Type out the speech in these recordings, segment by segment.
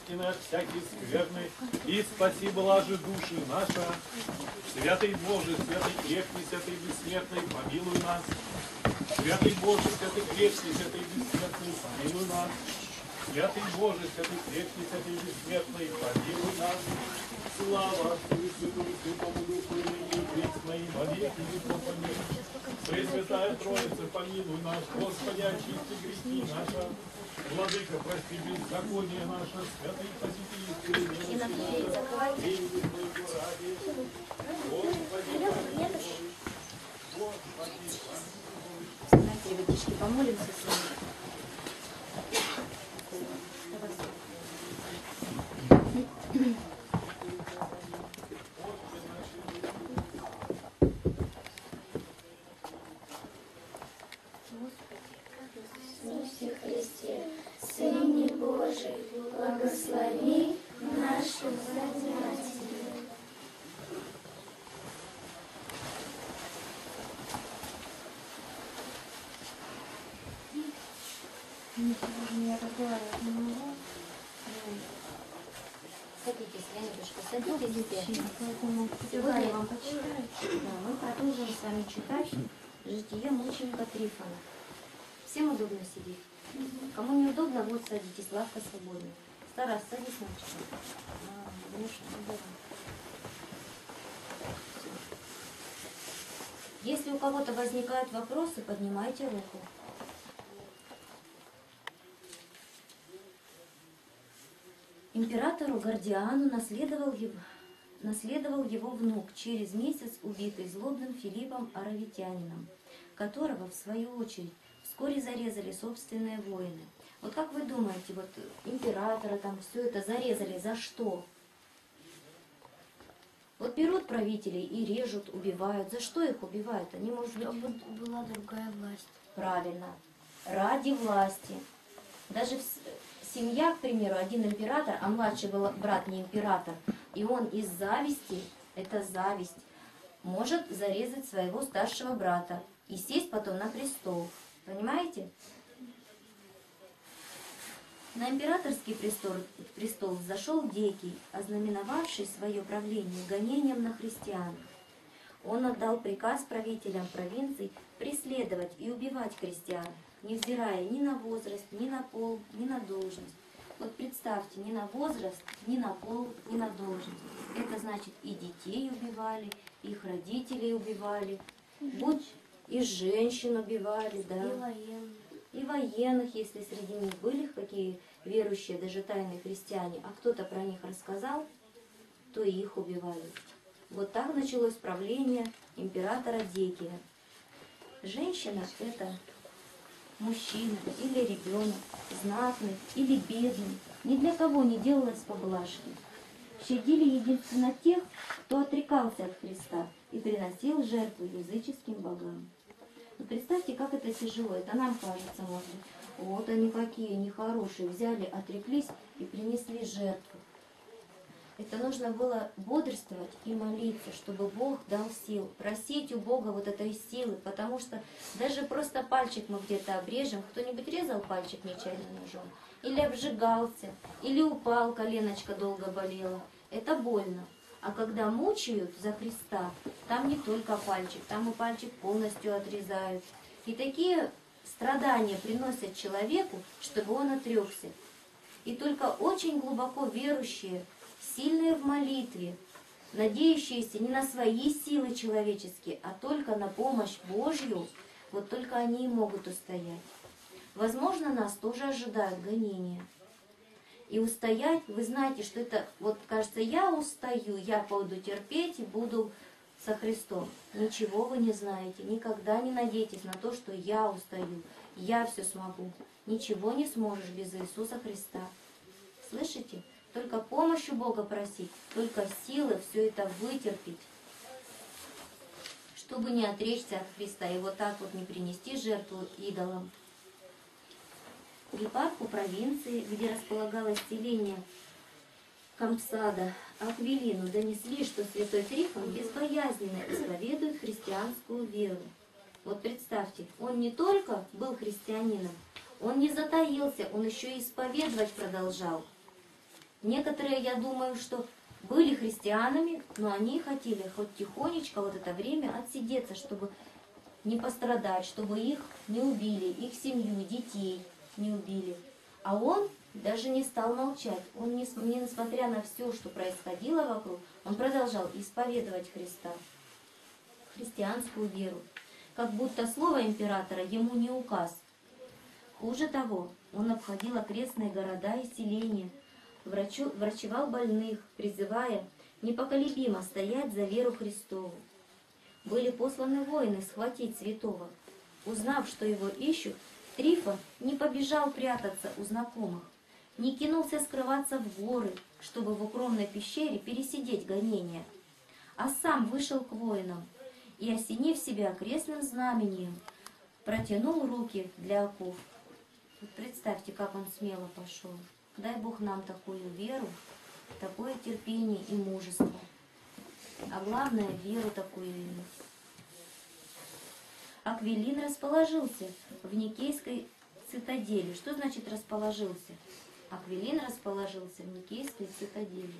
истины от всякой скверны, и спаси блажи души наша. Святый Боже, святый крепкий, святый бессмертный, помилуй нас. Святый Боже, святый крепкий, святый бессмертный, помилуй нас. Святый Боже, святый крепкий, святый бессмертный, помилуй нас. Слава Отцу и Святому Святому Духу, и ныне и присно, и во веки веков. Аминь. Пресвятая Троица, помилуй нас. Господи, очисти грехи наши. Владыка, прости беззаконие наше. Святый посети исцеление нашего. Имени Твоего ради. Господи, помилуй. Господи, помилуй. Знаете, ребятишки, помолимся с вами. Иисусе Христе, Сыне Божий, благослови нашу занятие. Сегодня я разговаривать не могу. Садитесь, Леночка, садитесь теперь. Сегодня я вам почитаю. Да, мы продолжим с вами читать «Житие мученика Трифона». Всем удобно сидеть? Кому неудобно, вот садитесь, лавка свободна. Старас, садись, мальчик. Если у кого-то возникают вопросы, поднимайте руку. Императору Гордиану наследовал его внук, через месяц убитый злобным Филиппом Аравитянином, которого, в свою очередь, вскоре зарезали собственные воины. Вот как вы думаете, вот императора там все это зарезали за что? Вот берут правителей и режут, убивают. За что их убивают? Они, может быть... Чтобы была другая власть. Правильно. Ради власти. Даже семья, к примеру, один император, а младший брат не император, и он из зависти, это зависть, может зарезать своего старшего брата и сесть потом на престол. Понимаете? На императорский престол зашел Декий, ознаменовавший свое правление гонением на христиан. Он отдал приказ правителям провинций преследовать и убивать христиан, невзирая ни на возраст, ни на пол, ни на должность. Вот представьте, ни на возраст, ни на пол, ни на должность. Это значит, и детей убивали, их родителей убивали, и женщин убивали, да. И военных. И военных, если среди них были какие верующие, даже тайные христиане, а кто-то про них рассказал, то и их убивали. Вот так началось правление императора Декия. Женщина – это мужчина или ребенок, знатный или бедный, ни для кого не делалось поблажки. Щадили единственно тех, кто отрекался от Христа и приносил жертву языческим богам. Но представьте, как это тяжело. Это нам кажется, может быть, вот они какие нехорошие, взяли, отреклись и принесли жертву. Это нужно было бодрствовать и молиться, чтобы Бог дал сил, просить у Бога вот этой силы, потому что даже просто пальчик мы где-то обрежем, кто-нибудь резал пальчик нечаянно ножом, или обжигался, или упал, коленочка долго болела, это больно. А когда мучают за Христа, там не только пальчик, там и пальчик полностью отрезают. И такие страдания приносят человеку, чтобы он отрекся. И только очень глубоко верующие, сильные в молитве, надеющиеся не на свои силы человеческие, а только на помощь Божью, вот только они и могут устоять. Возможно, нас тоже ожидают гонения. И устоять, вы знаете, что это, вот кажется, я устаю, я буду терпеть и буду со Христом. Ничего вы не знаете, никогда не надейтесь на то, что я устаю, я все смогу. Ничего не сможешь без Иисуса Христа. Слышите? Только помощью Бога просить, только силы все это вытерпеть, чтобы не отречься от Христа и вот так вот не принести жертву идолам. Епарху провинции, где располагалось селение Кампсада, Аквилину донесли, что святой Трифон безбоязненно исповедует христианскую веру. Вот представьте, он не только был христианином, он не затаился, он еще и исповедовать продолжал. Некоторые, я думаю, что были христианами, но они хотели хоть тихонечко вот это время отсидеться, чтобы не пострадать, чтобы их не убили, их семью, детей не убили. А он даже не стал молчать. Он, несмотря на все, что происходило вокруг, он продолжал исповедовать Христа, христианскую веру. Как будто слово императора ему не указ. Хуже того, он обходил окрестные города и селения, врачевал больных, призывая непоколебимо стоять за веру Христову. Были посланы воины схватить святого. Узнав, что его ищут, Трифон не побежал прятаться у знакомых, не кинулся скрываться в горы, чтобы в укромной пещере пересидеть гонения, а сам вышел к воинам и, осенив себя крестным знамением, протянул руки для оков. Вот представьте, как он смело пошел. Дай Бог нам такую веру, такое терпение и мужество. А главное, веру такую иметь. Аквилин расположился в Никейской цитадели. Что значит расположился? Аквилин расположился в Никейской цитадели.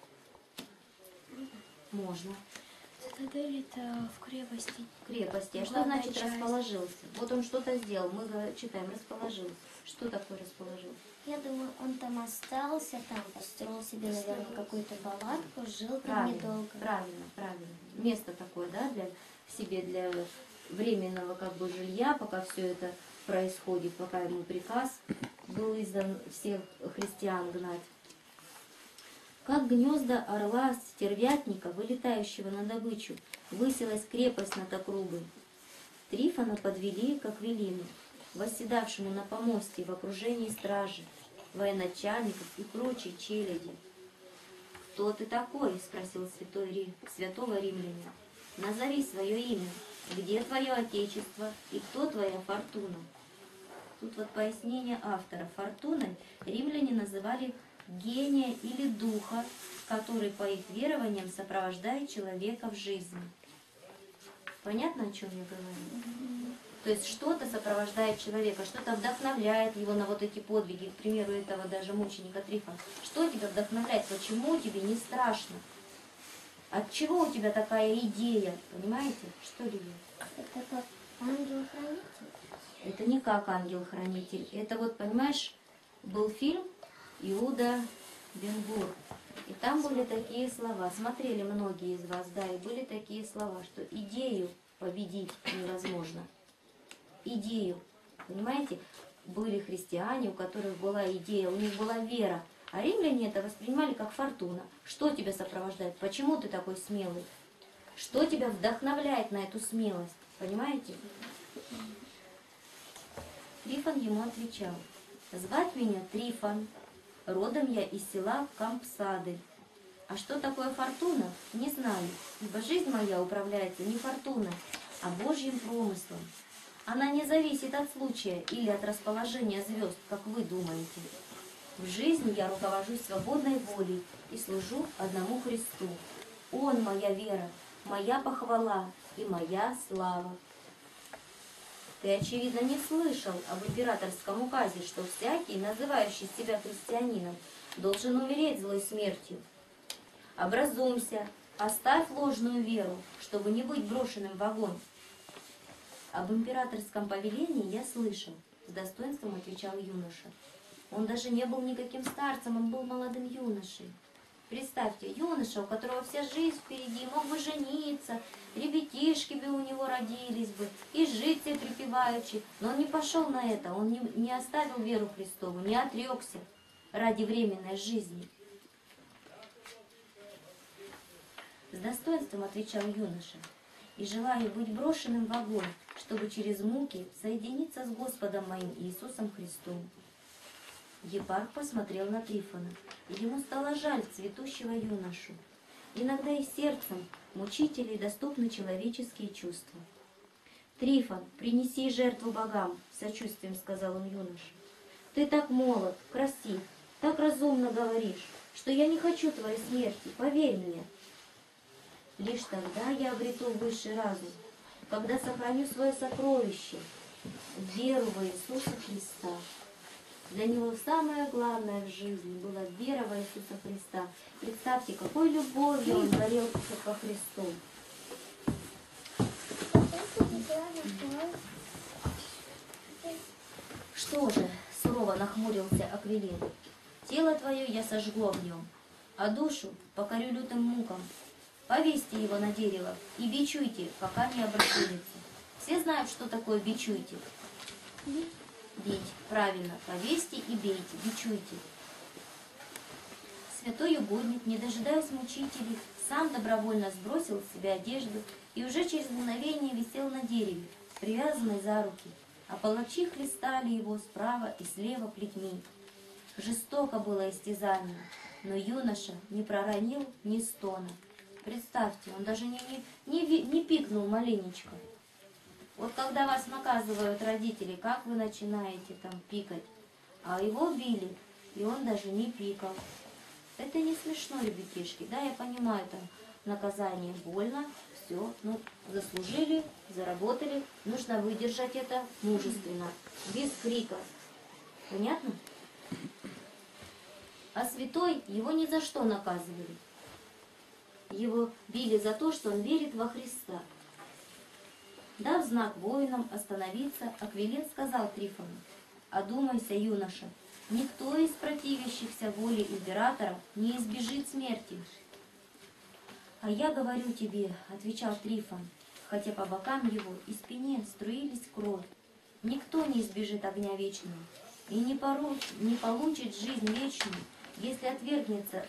Можно. Цитадель это в крепости. Крепости. А что Главная значит часть. расположился? Вот он что-то сделал. Мы читаем расположился. Что такое расположился? Я думаю, он там остался, там построил себе, наверное, какую-то палатку, жил там Правильно, недолго. правильно. Место такое, да, для себе, для временного как бы жилья, пока все это происходит, пока ему приказ был издан всех христиан гнать. Как гнезда орла стервятника, вылетающего на добычу, высилась крепость над округой. Трифона подвели к Аквилину, восседавшему на помосте в окружении стражи, военачальников и прочей челяди. «Кто ты такой?» — спросил святого римлянина. «Назови свое имя, где твое отечество и кто твоя фортуна?» Тут вот пояснение автора. Фортуной римляне называли гения или духа, который по их верованиям сопровождает человека в жизни. Понятно, о чем я говорю? То есть что-то сопровождает человека, что-то вдохновляет его на вот эти подвиги, к примеру, этого даже мученика Трифона. Что тебя вдохновляет? Почему тебе не страшно? От чего у тебя такая идея? Понимаете? Что, Лилия? Это как ангел-хранитель. Это не как ангел-хранитель. Это вот, понимаешь, был фильм «Иуда Бен-Гур». И там были такие слова. Смотрели многие из вас, да, и были такие слова, что идею победить невозможно. Идею. Понимаете? Были христиане, у которых была идея, у них была вера. А римляне это воспринимали как фортуна. Что тебя сопровождает? Почему ты такой смелый? Что тебя вдохновляет на эту смелость? Понимаете? Трифон ему отвечал: «Звать меня Трифон, родом я из села Кампсады. А что такое фортуна, не знаю, ибо жизнь моя управляется не фортуной, а Божьим промыслом. Она не зависит от случая или от расположения звезд, как вы думаете. В жизни я руковожусь свободной волей и служу одному Христу. Он моя вера, моя похвала и моя слава». Ты, очевидно, не слышал об императорском указе, что всякий, называющий себя христианином, должен умереть злой смертью. Образумся, оставь ложную веру, чтобы не быть брошенным в огонь. Об императорском повелении я слышал, с достоинством отвечал юноша. Он даже не был никаким старцем, он был молодым юношей. Представьте, юноша, у которого вся жизнь впереди, мог бы жениться, ребятишки бы у него родились бы, и жить себе припеваючи. Но он не пошел на это, он не оставил веру Христову, не отрекся ради временной жизни. С достоинством отвечал юноша: «И желаю быть брошенным в огонь, чтобы через муки соединиться с Господом моим Иисусом Христом». Епарх посмотрел на Трифона, и ему стало жаль цветущего юношу. Иногда и сердцем мучителей доступны человеческие чувства. «Трифон, принеси жертву богам», — сочувствием сказал он юноше. «Ты так молод, красив, так разумно говоришь, что я не хочу твоей смерти, поверь мне. Лишь тогда я обрету высший разум, когда сохраню свое сокровище, веру во Иисуса Христа». Для него самое главное в жизни была вера в Иисуса Христа. Представьте, какой любовью он горел ко Христу. Что же, сурово нахмурился Аквилин, тело твое я сожгу огнем, а душу покорю лютым мукам. Повесьте его на дерево и бичуйте, пока не образумится. Все знают, что такое бичуйте. Бить, правильно, повесьте и бейте, бичуйте. Святой угодник, не дожидаясь мучителей, сам добровольно сбросил с себя одежду и уже через мгновение висел на дереве, привязанный за руки, а палачи хлестали его справа и слева плетьми. Жестоко было истязание, но юноша не проронил ни стона. Представьте, он даже не пикнул маленечко. Вот когда вас наказывают родители, как вы начинаете там пикать? А его били, и он даже не пикал. Это не смешно, ребятишки, да, я понимаю, там наказание больно, все, ну, заслужили, заработали, нужно выдержать это мужественно, без крика. Понятно? А святой его ни за что наказывали. Его били за то, что он верит во Христа. Дав знак воинам остановиться, Аквилин сказал Трифону: «Одумайся, юноша, никто из противящихся воле императора не избежит смерти». «А я говорю тебе», — отвечал Трифон, хотя по бокам его и спине струились кровь, «никто не избежит огня вечного и не получит жизнь вечную, если отвергнется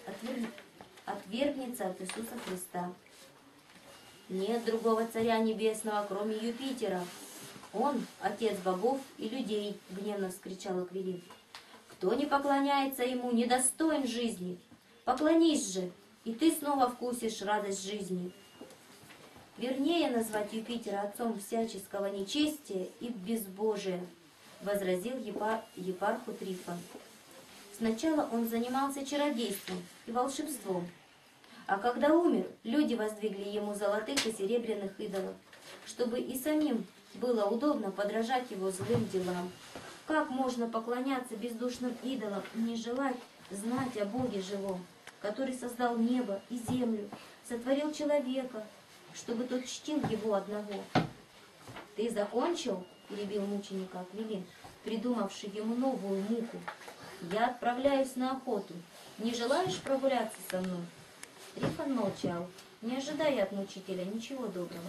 от Иисуса Христа. Нет другого Царя Небесного, кроме Юпитера. Он — Отец богов и людей», — гневно вскричал Аквилин. «Кто не поклоняется ему, недостоин жизни. Поклонись же, и ты снова вкусишь радость жизни». «Вернее назвать Юпитера отцом всяческого нечестия и безбожия», — возразил епарху Трифон. «Сначала он занимался чародейством и волшебством, а когда умер, люди воздвигли ему золотых и серебряных идолов, чтобы и самим было удобно подражать его злым делам. Как можно поклоняться бездушным идолам и не желать знать о Боге живом, который создал небо и землю, сотворил человека, чтобы тот чтил его одного?» «Ты закончил?» — перебил мученика Аквилин, придумавший ему новую муку. «Я отправляюсь на охоту. Не желаешь прогуляться со мной?» Трифон молчал, не ожидая от мучителя ничего доброго.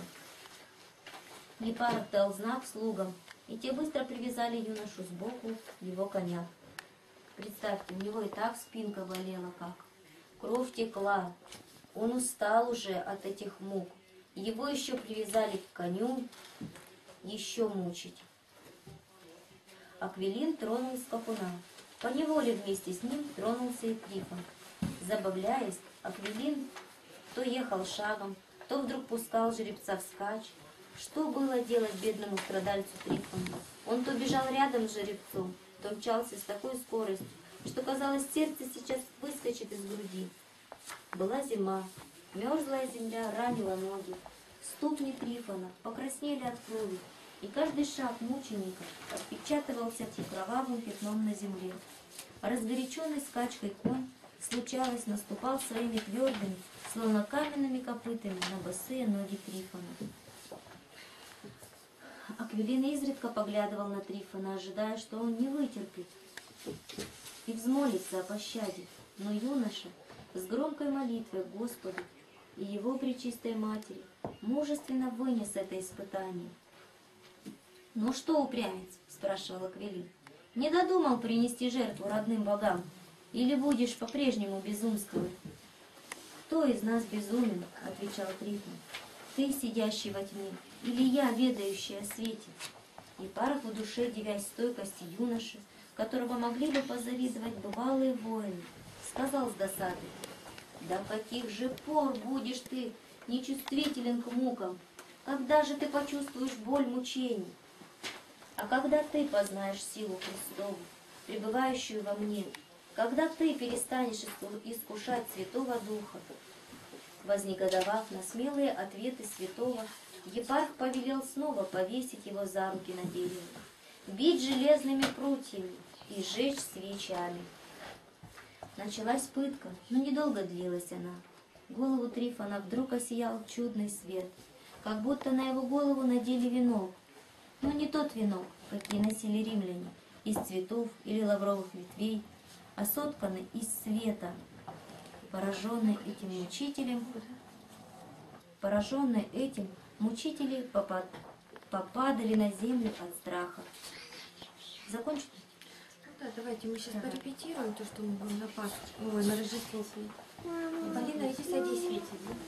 Епарх дал знак слугам, и те быстро привязали юношу сбоку его коня. Представьте, у него и так спинка болела как. Кровь текла, он устал уже от этих мук. Его еще привязали к коню, еще мучить. Аквилин тронул скакуна. Поневоле вместе с ним тронулся и Трифон. Забавляясь, Аквилин то ехал шагом, то вдруг пускал жеребца вскачь. Что было делать бедному страдальцу Трифону? Он то бежал рядом с жеребцом, то мчался с такой скоростью, что, казалось, сердце сейчас выскочит из груди. Была зима, мерзлая земля ранила ноги. Ступни Трифона покраснели от крови, и каждый шаг мученика отпечатывался кровавым пятном на земле. Разгоряченный скачкой конь, случалось, наступал своими твердыми, словно каменными копытами на босые ноги Трифона. Аквилин изредка поглядывал на Трифона, ожидая, что он не вытерпит и взмолится о пощаде. Но юноша с громкой молитвой к Господу и его пречистой матери мужественно вынес это испытание. «Ну что, упрямец?» — спрашивал Аквилин. «Не додумал принести жертву родным богам? Или будешь по-прежнему безумствовать?» «Кто из нас безумен?» — отвечал Трифон. «Ты, сидящий во тьме, или я, ведающий о свете?» Епарх в душе, дивясь стойкости юноши, которого могли бы позавидовать бывалые воины, сказал с досадой: «До каких же пор будешь ты нечувствителен к мукам? Когда же ты почувствуешь боль мучений? А когда ты познаешь силу Христову, пребывающую во мне? Когда ты перестанешь искушать Святого Духа?» Вознегодовав на смелые ответы святого, епарх повелел снова повесить его за руки на дерево, бить железными прутьями и сжечь свечами. Началась пытка, но недолго длилась она. Голову Трифона вдруг осиял чудный свет, как будто на его голову надели венок. Но не тот венок, какие носили римляне, из цветов или лавровых ветвей, а сотканный из света. Пораженные этим, мучители попадали на землю от страха. Закончить? Да, давайте мы сейчас порепетируем то, что мы будем на Пасху, ой, на Рождество петь. Полина, иди садись.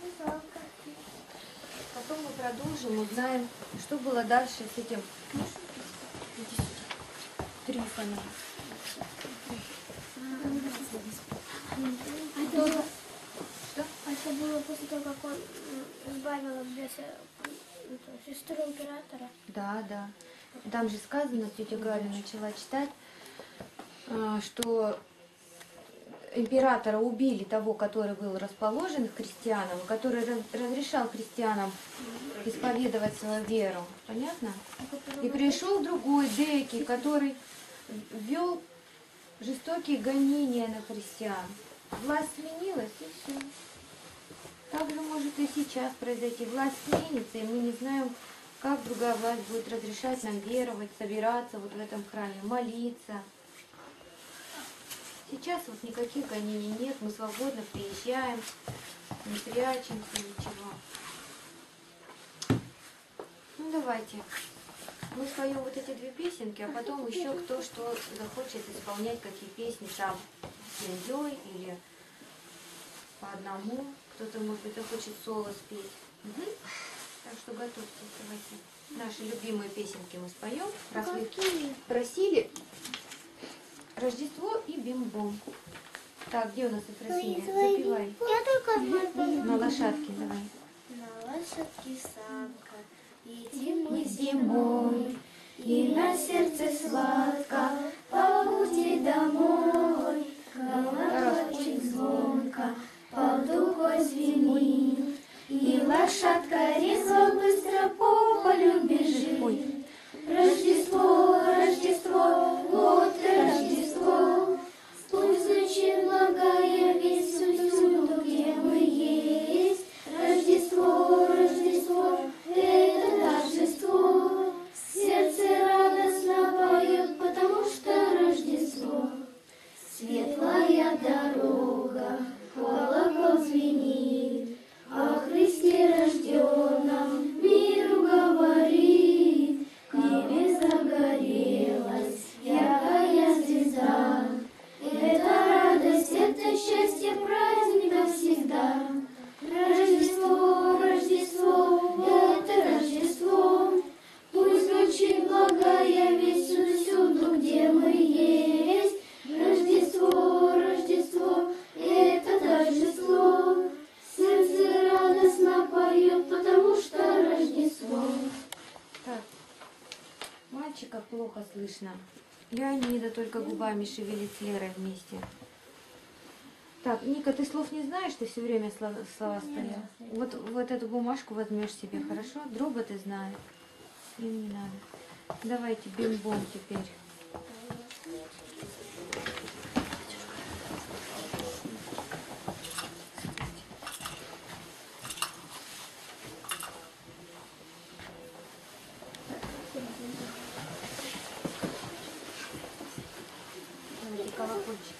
Потом мы продолжим, узнаем, что было дальше с этим Трифоном. Это было после того, как он избавил от беса сестру императора. Да, да. Там же сказано, тетя Галя начала читать, что императора убили того, который был расположен к христианам, который разрешал христианам исповедовать свою веру. Понятно? И пришел другой Деки, который вел жестокие гонения на христиан. Власть сменилась, и все. Так же может и сейчас произойти. Власть сменится, и мы не знаем, как другая власть будет разрешать нам веровать, собираться вот в этом храме, молиться. Сейчас вот никаких гонений нет, мы свободно приезжаем, не прячемся, ничего. Ну давайте, мы споем вот эти две песенки, а потом еще кто что захочет исполнять, какие песни сам семьей или по одному. Кто-то, может быть, захочет соло спеть. Угу. Так что готовьтесь, давайте. Наши любимые песенки мы споем. Раз вы просили. Рождество и бим-бом. Так, где у нас Ефросинья? Запевай. Я только одной пою. На лошадке давай. На лошадке санка, едем мы зимой, и на сердце сладко, по пути домой. Колокольчик звонко, под духой звенит, и лошадка резво быстро по полю бежит. Ой. Рождество, Рождество, вот и Рождество, пусть звучит благая весть всюду, где мы есть. Рождество, Рождество, это торжество, сердце радостно поет, потому что Рождество. Светлая дорога, колокол звенит, о Христе рожденном миру говорит. В небе загорелась яркая звезда. Это радость, это счастье, праздник навсегда. Рождество, Рождество, это Рождество. Пусть звучит благая весть всюду, где мы есть. Рождество, Рождество, это торжество. Сердце радостно поет, потому что Рождество. Так. Мальчика плохо слышно. Леонида только губами шевелит с Лерой вместе. Так, Ника, ты слов не знаешь, ты все время слова стоял. Вот эту бумажку возьмешь себе, хорошо? Дроба ты знаешь. Им не надо. Давайте бим-бом теперь. Давайте колокольчики.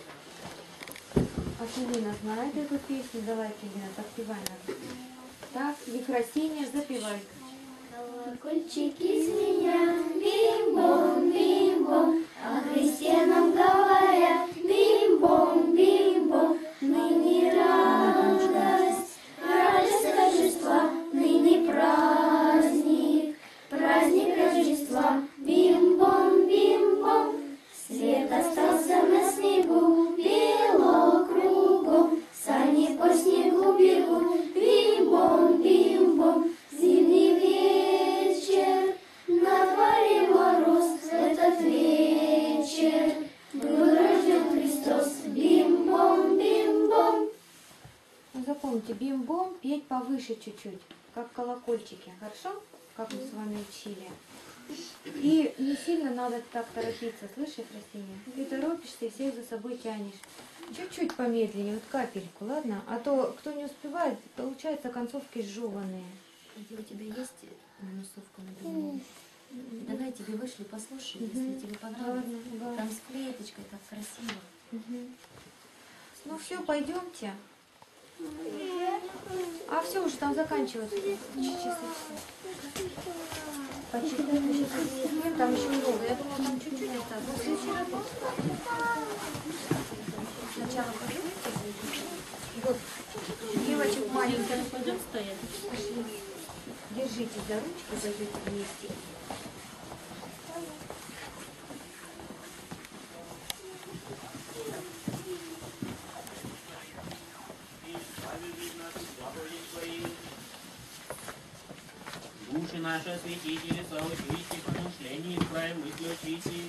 А Лина знает эту песню? Давайте, Лина, подпевай нам. Так, Ефросинья, запевай. Колокольчики звенят, бим-бом, бим-бом, о Христе нам говорят, бим-бом, бим-бом, ныне радость, радость Рождества, ныне праздник, праздник Рождества, бим-бом, бим-бом, свет остался на снегу, бело кругом, сани по снегу бегут, бим-бом, бим-бом, зимний вечер, на дворе мороз, в этот вечер был рожден Христос, бим-бом, бим-бом. Ну, запомните, бим-бом петь повыше чуть-чуть, как колокольчики, хорошо? Как мы с вами учили. И не сильно надо так торопиться, слышишь, Растения? Ты торопишься и всех за собой тянешь. Чуть-чуть помедленнее, вот капельку, ладно? А то, кто не успевает, получается концовки сжеванные. Где у тебя есть минусовка на длину? Давай тебе вышли, послушай, если тебе понравится. Ладно, да. Там с клеточкой так красиво. Ну все, пойдемте. А все уже там заканчивается. Часы. Почитать еще нет, там еще много. Я думала, там чуть-чуть осталось. В следующий раз сначала пойдемте. Вот, девочек маленьких. Пойдем стоять. Пошли. Держитесь за ручки, пойдете вместе. Души наши осветите, соучите, помышлений, правим выключите,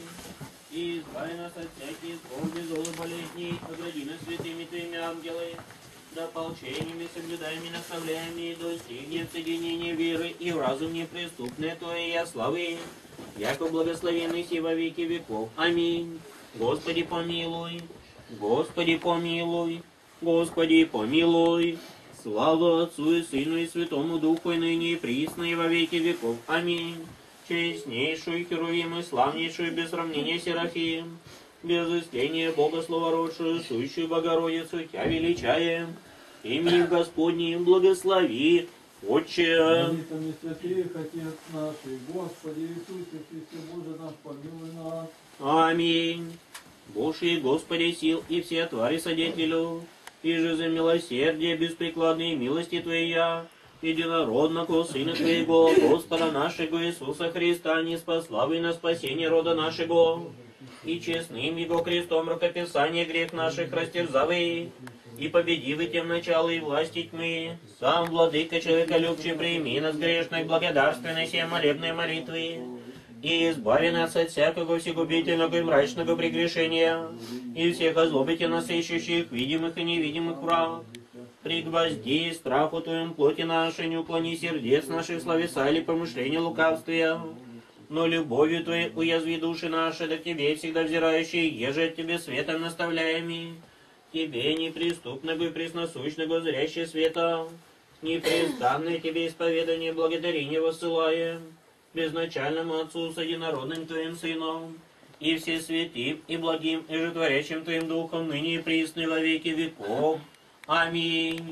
и избави нас от всяких скорби, зол и болезней, огради нас святыми Твоими ангелы, да ополчениями, соблюдаеми, наставляеми, достигнем соединения веры и в разум неприступной Твоей славы, яко благословенный си во веки веков. Аминь. Господи помилуй, Господи помилуй, Господи помилуй. Слава Отцу и Сыну и Святому Духу, и ныне и присно, и во веки веков. Аминь. Честнейшую Херувим и славнейшую без сравнения Серафим, без истления Бога словородшую, сущую Богородицу, Тя величаем, именем Господним благослови, Отче. Молитвами святых, Отец наш, и Господи Иисусе Христе, Боже наш, помилуй нас. Аминь. Божий Господи сил и все твари содетелю, и же за милосердие беспрекладные милости Твоя, единородного Сына Твоего, Господа нашего Иисуса Христа, не спасла и на спасение рода нашего, и честным Его крестом рукописание грех наших растерзавы, и победивы тем начало и власти тьмы, сам Владыка человеколюбчий, прими нас грешной благодарственной сей молебной молитвы, и избави нас от всякого всегубительного и мрачного прегрешения, и всех озлобите нас ищущих, видимых и невидимых враг. Пригвозди страху Твоим плоти нашей, не уклони сердец наших словеса или помышления лукавствия, но любовью Твоей уязви души наши, да к Тебе всегда взирающие, еже от Тебе светом наставляеми, Тебе неприступного и пресносущного зрящего света, непрестанное Тебе исповедание благодарения воссылаем, безначальному Отцу с единородным Твоим Сыном, и все святым и благим и животворящим Твоим Духом, ныне и присно и во веки веков. Аминь.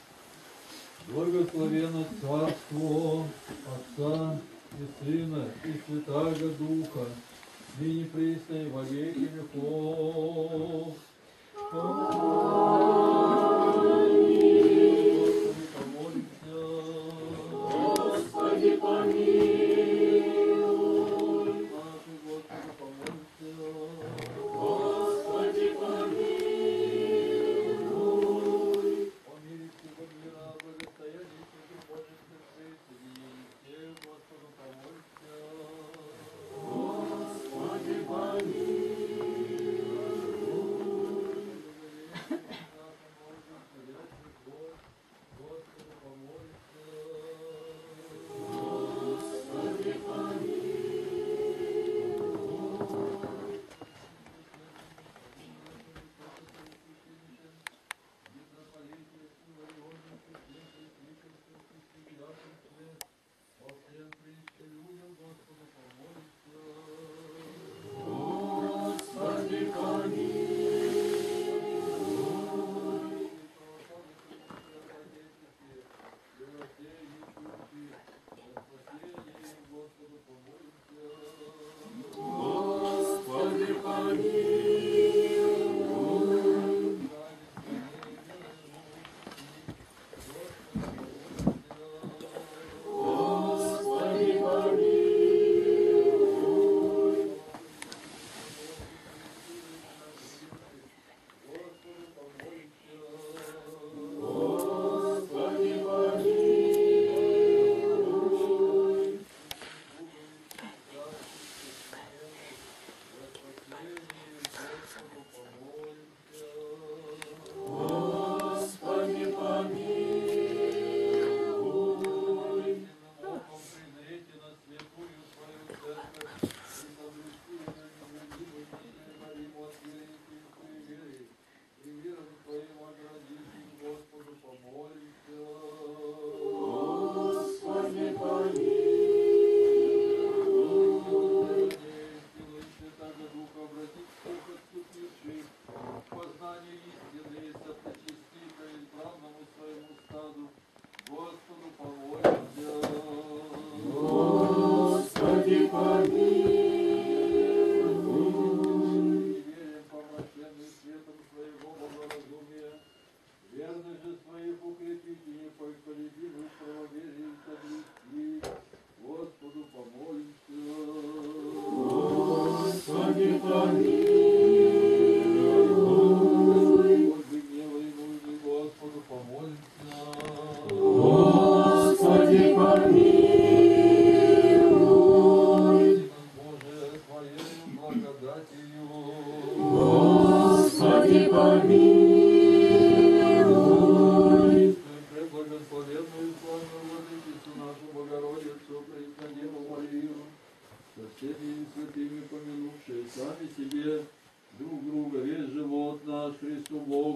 Благословенно Царство Отца и Сына и Святаго Духа, ныне присно и во веки веков. Господи, помолимся. Господи, помилуй. Наши Господи, помолимся. Господи, помилуй. Помилуй всего мира, благостояние всяких Божьих церквей, соединение всех, Господу помолимся. Господи, помилуй.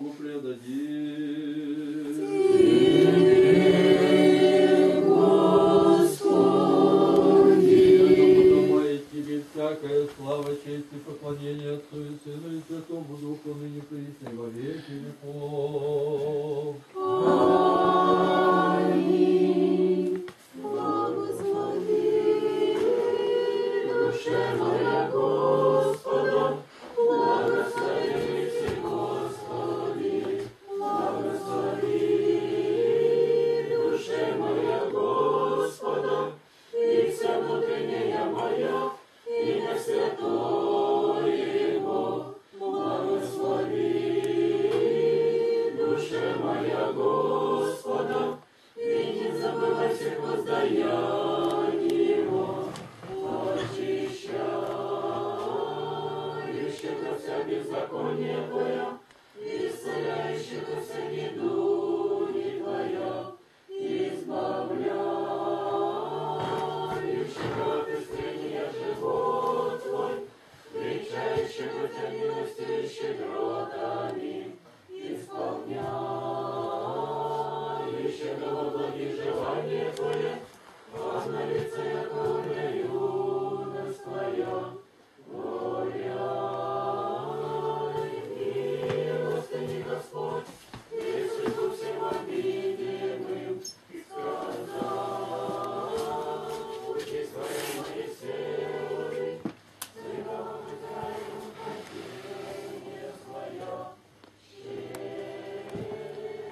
Богу предадим. Тебе всякая слава, честь и поклонение Отцу и Сыну и Святому Духу, ныне присно и во веки веков. Аминь. Благослови душе моя Господа, благослови все Господи, благослови душе моя Господа, и вся внутренняя моя, имя святое Его, благослови душе моя Господа, и не забывай всех воздаяние Его, очищающих от вся беззаконие Твоя, исцеляющих от вся недуги Твоя, избавляющих от исцеления живот Твой, встречающих от Тебя милостью и щедротами, исполняющих во благих желания Твоя, на лице яковля юность Твоя, глория и милостыни Господь, если бы всем обидимым сказал, учись Твоей Моисеевой, сыновом Израилю хотение Твое,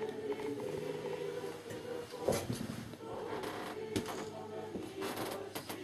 щедрый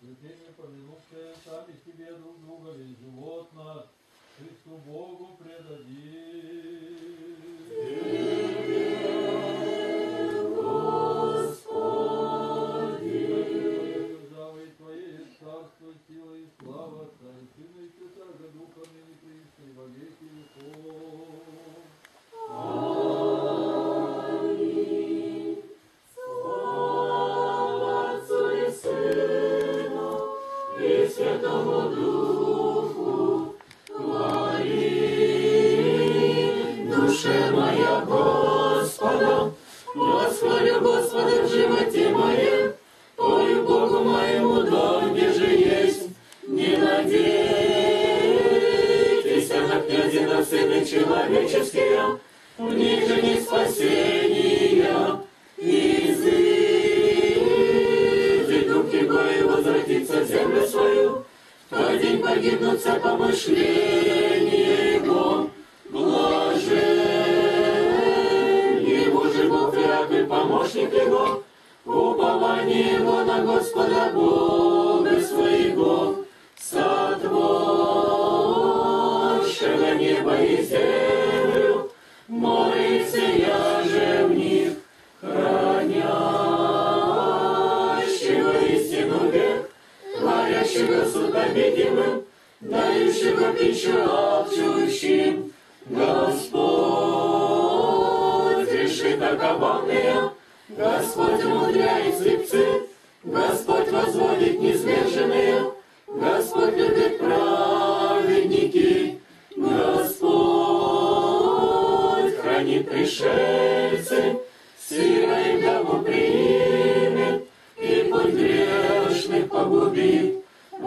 святыми помянувшие сами себе друг друга весь живот наш, Христу Богу державой Твоей, царство, сила и слава, Отца и Сына и Святаго Духа, ныне присно и во веки веков. Аминь. Слава Отцу и Сыну и Святому Духу, хвали, душе моя Господа, восхвалю Господа в животе моем, пою Богу моему, донде же есть. Не надейтесь на князя, на сына человеческие, в них же не спасения. Изыдет дух его и возвратится в землю свою, в тот день погибнут все помышления его. Блажен ему же Бог Иаков, помощник его, упование его на Господа Бога своего, сотворшего небо и землю, море сия же в них, хранящего истину век, творящего суд обидимым, дающего пищу алчущим. Господь решит окованные, Господь умудряет слепцы, Господь возводит низверженные, Господь любит праведники, Господь хранит пришельцы, сира и вдову примет, и путь грешных погубит.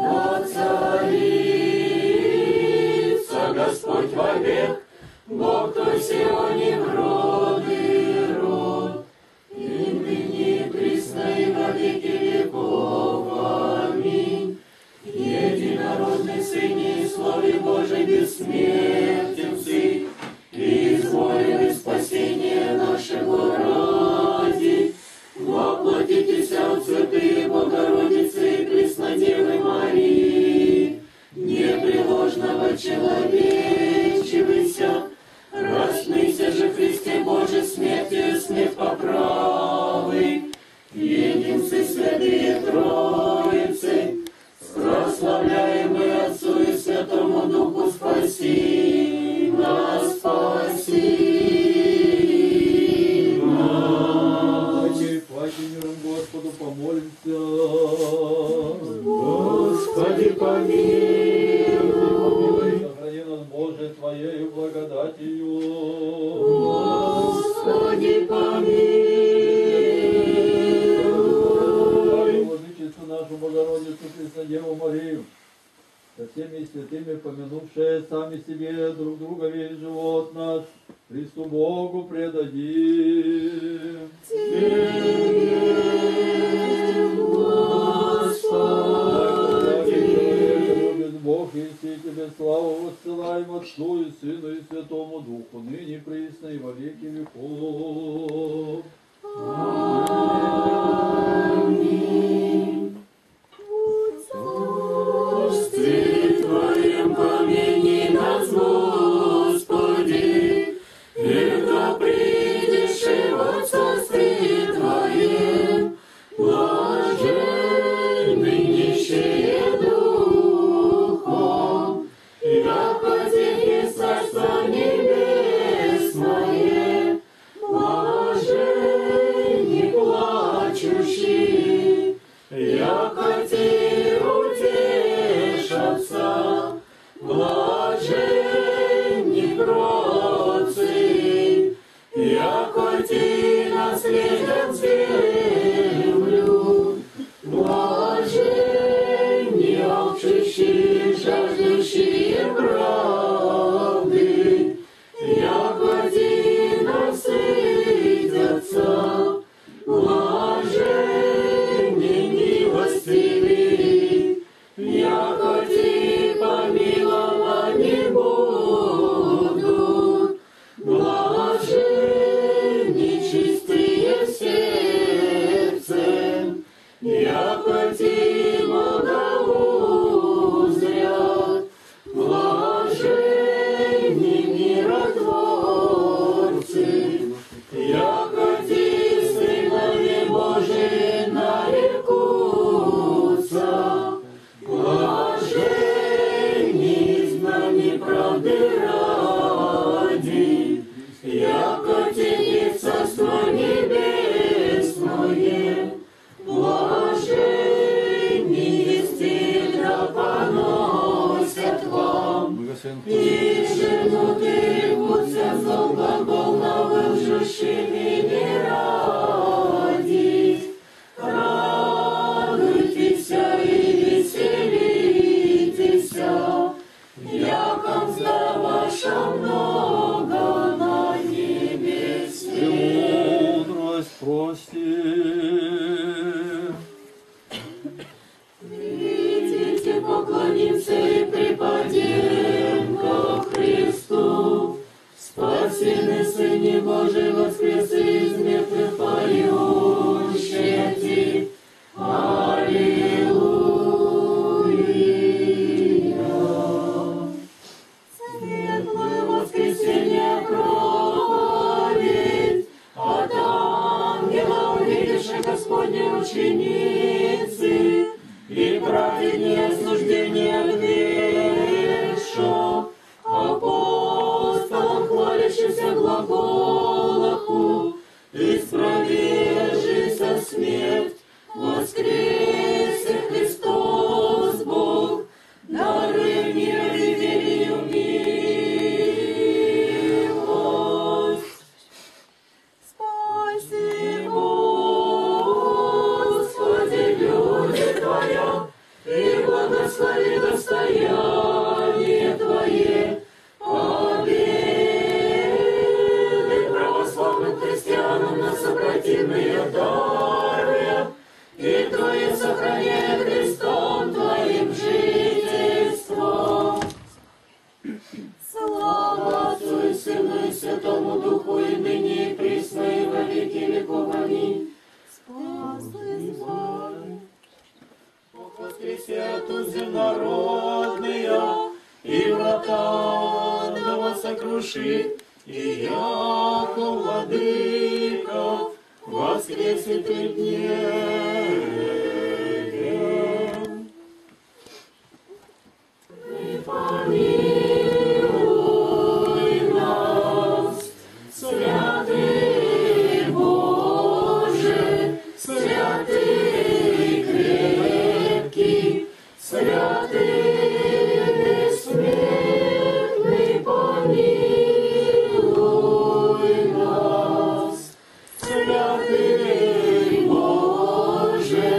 Воцарится Господь вовек, Бог той Сионе в роды род, и ныне присно и во веки веков. Аминь. Единородный Сыне и Слове Божий бессмертен Сын, изволили спасение нашего ради. Воплотитесь от святые Богородицы и Преснодевы Марии, непреложного человечивайся, распнися же Христе Божий смертью смерть поправы, единцы святые Троицы, прославляемый Отцу и Святому Духу, спаси нас, спаси нас. Паки миром Господу помолимся. Господи, помилуй. Сохрани нас, Боже, Твоею благодатью. Господи, помилуй. Владычицу нашу Богородицу, Преснодеву Марию, со всеми святыми помянувшие сами себе друг друга весь живот наш, Христу Богу предадим. Любит Бог, и все тебе славу воссылаем Отцу и Сыну и Святому Духу, ныне присно и во веки веков. Аминь. В Царстве Твоем помяни нас, Господи, и да придешь в Царстве Твоем, блаженны нищие духом, яко тех Царство Небесное, блаженни плачущие, яко те утешатся, и женутый будься зол глагол навылжущими не ради. Радуйтесь и веселитесь, яко мзда ваша много на небесе. Мудрость прости. Идите, поклонимся и припадем ко Христу. Спасенный Сыне Божий воскрес из мертвых, поющие ти. Аллилуйя. Светлое воскресенье проповедь от ангела, увидевши Господне ученицы, и праведнее суждение греша, апостолом хвалящимся глаголаху, исправежися смерть, воскресе Христос Бог, даруй мир и велию милость. Спаси, Господи, люди Твоя, и благослови достояние Твое, победы православным христианам на сопротивные даруя, и Твое сохраняя Христом Твоим жительство. Слава Отцу и Сыну и Святому Духу, и ныне и присно, и во веки веков. Аминь. Спаси, славы. Бог воскресе тузы народные, и врата адова сокруши, и яко владыка воскресит пред небом. И помилуй нас, святый Боже, святый крепкий, святый бессмертный, помилуй нас, святый Боже,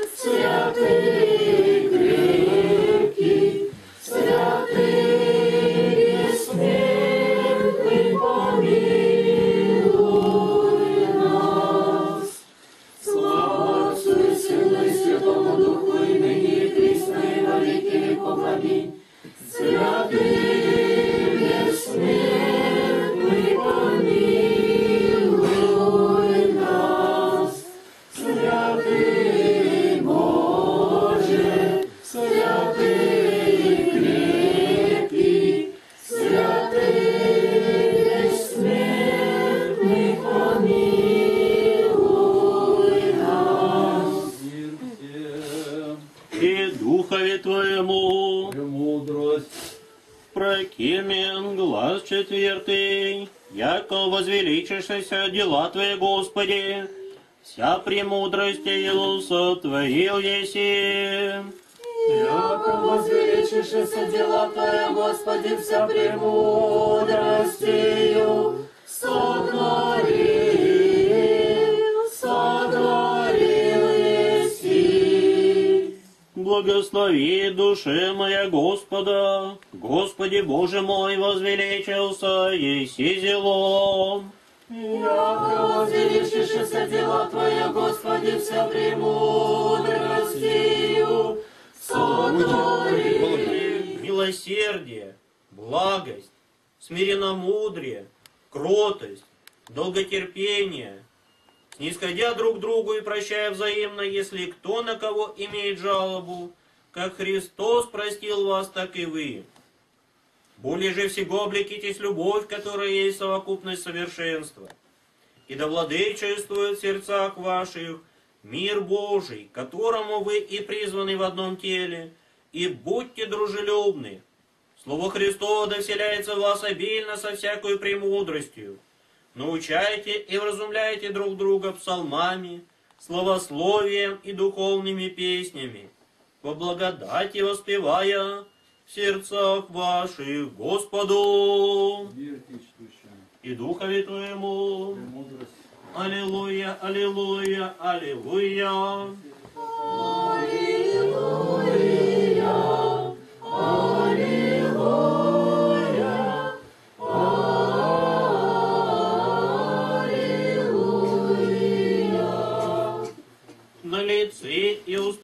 святый крепкий, святый бессмертный, помилуй нас. Слава Отцу и Сыну и Святому Духу, и ныне и присно, и во веки веков. Аминь. Святый бессмертный, помилуй нас. Святый Боже, святый крепкий, святый бессмертный, помилуй нас. Мир всем. И Духове Твоему Премудрость. прокимен глаз четвертый, яко возвеличишься дела Твои, Господи, вся премудростью сотворил еси. Яко возвеличишься дела Твоя, Господи, вся премудростью сотворил еси. Благослови душе моя Господа, Господи Боже мой, возвеличился еси зелом. Яко возвеличишься дела Твоя, Господи, вся премудростью сотворил. Милосердие, благость, смиренномудрие, кротость, долготерпение, снисходя друг другу и прощая взаимно, если кто на кого имеет жалобу, как Христос простил вас, так и вы. Более же всего облекитесь любовь, которая есть совокупность совершенства, и да владычествует в сердцах ваших мир Божий, которому вы и призваны в одном теле, и будьте дружелюбны. Слово Христово да вселяется в вас обильно со всякой премудростью. Научайте и вразумляйте друг друга псалмами, словословием и духовными песнями, по благодати воспевая в сердцах ваших Господу Мир чтущему, и Духове Твоему. премудрость. Аллилуйя, аллилуйя, аллилуйя. На лице и